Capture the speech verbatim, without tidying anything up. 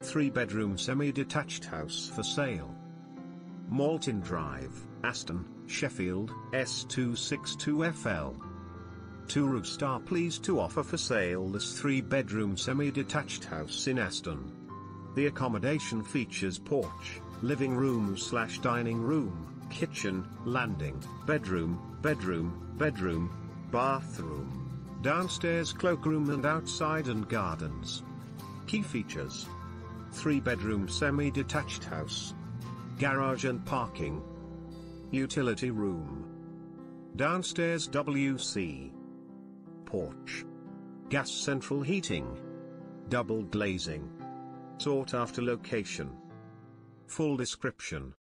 three bedroom semi-detached house for sale. Malton Drive, Aston, Sheffield, S two six two F L. Two Star pleased to offer for sale this three bedroom semi-detached house in Aston. The accommodation features porch, living room slash dining room, kitchen, landing, bedroom, bedroom, bedroom, bathroom, downstairs cloakroom and outside and gardens. Key features: three bedroom semi-detached house, garage and parking, utility room, downstairs W C, porch, gas central heating, double glazing. Sought after location. Full description.